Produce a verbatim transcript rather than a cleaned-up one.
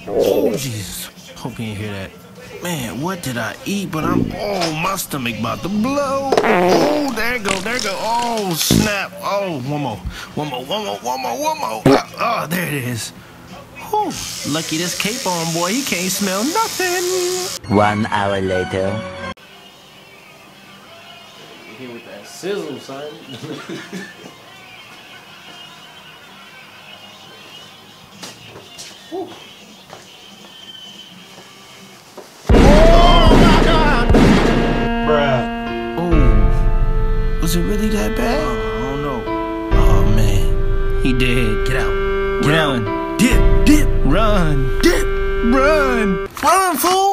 Oh, Jesus. Hope you ain't hear that. Man, what did I eat? But I'm, oh, my stomach about to blow. Oh, there it go, there it go. Oh, snap. Oh, one more, one more, one more, one more, one more. Oh, there it is. Whew. Lucky this cape on, boy. He can't smell nothing. One hour later. You here with that sizzle, son. Whew. Was it really that bad? Uh, I don't know. Oh man, he dead. Get out. Get Run. out. Dip, dip, Run. dip, run, run, fool.